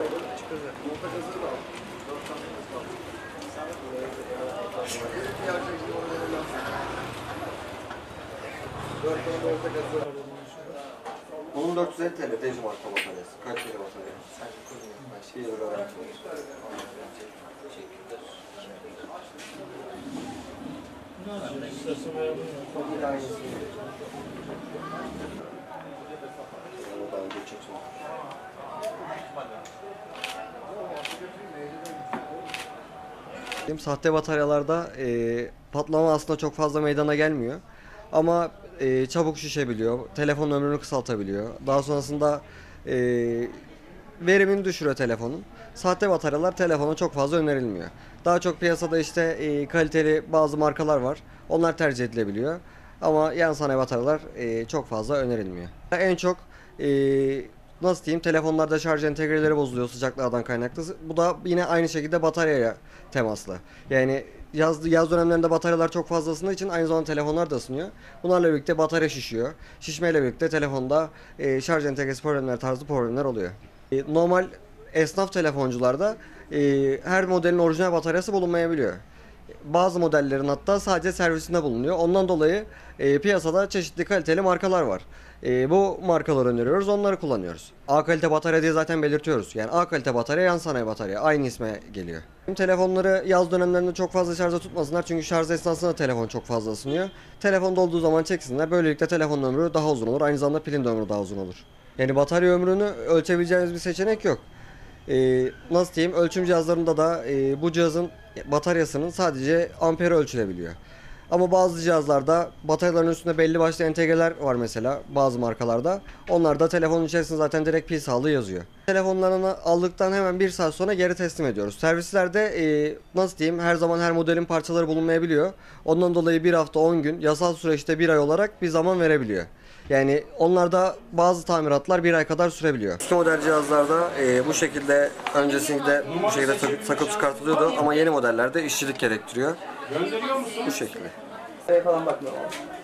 Çıkacak. Bunun 450 TL Deci marka bataryası. Kaç kere batarya? 1 lira garanti. Bir daha iyisi. Buradan geçecek sonra. Sahte bataryalarda patlama aslında çok fazla meydana gelmiyor. Ama çabuk şişebiliyor, telefon ömrünü kısaltabiliyor. Daha sonrasında verimini düşürüyor telefonun. Sahte bataryalar telefona çok fazla önerilmiyor. Daha çok piyasada işte kaliteli bazı markalar var. Onlar tercih edilebiliyor. Ama yan sanayi bataryalar çok fazla önerilmiyor. En çok nasıl diyeyim, telefonlarda şarj entegreleri bozuluyor sıcaklardan kaynaklı. Bu da yine aynı şekilde bataryaya temaslı. Yani yaz dönemlerinde bataryalar çok fazla ısındığı için aynı zamanda telefonlar da ısınıyor. Bunlarla birlikte batarya şişiyor. Şişmeyle birlikte telefonda şarj entegresi problemler tarzı problemler oluyor. Normal esnaf telefoncularda her modelin orijinal bataryası bulunmayabiliyor. Bazı modellerin hatta sadece servisinde bulunuyor. Ondan dolayı piyasada çeşitli kaliteli markalar var. Bu markaları öneriyoruz, onları kullanıyoruz. A kalite batarya diye zaten belirtiyoruz. Yani A kalite batarya, yan sanayi batarya. Aynı isme geliyor. Telefonları yaz dönemlerinde çok fazla şarjda tutmasınlar. Çünkü şarj esnasında telefon çok fazla ısınıyor. Telefon dolduğu zaman çeksinler. Böylelikle telefonun ömrü daha uzun olur. Aynı zamanda pilin de ömrü daha uzun olur. Yani batarya ömrünü ölçebileceğiniz bir seçenek yok. Nasıl diyeyim, ölçüm cihazlarında da bu cihazın bataryasının sadece amperi ölçülebiliyor. Ama bazı cihazlarda bataryaların üstünde belli başlı entegreler var mesela bazı markalarda. Onlar da telefonun içerisinde zaten direkt pil sağlığı yazıyor. Telefonlarını aldıktan hemen 1 saat sonra geri teslim ediyoruz. Servislerde nasıl diyeyim, her zaman her modelin parçaları bulunmayabiliyor. Ondan dolayı 1 hafta 10 gün, yasal süreçte 1 ay olarak bir zaman verebiliyor. Yani onlarda bazı tamiratlar 1 ay kadar sürebiliyor. Eski model cihazlarda bu şekilde öncesinde bu şekilde takıp çıkartılıyordu ama yeni modellerde işçilik gerektiriyor. Bu şekilde. Falan bakmıyorum.